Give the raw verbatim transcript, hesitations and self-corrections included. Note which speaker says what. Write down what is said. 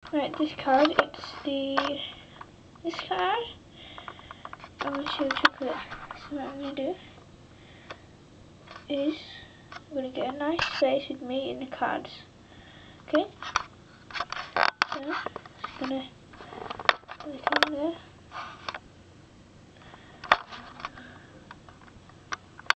Speaker 1: Right, this card, it's the, this card, I'm going to show chocolate. So what I'm going to do is, I'm going to get a nice space with me in the cards. Okay? So, I'm just going to put it on there.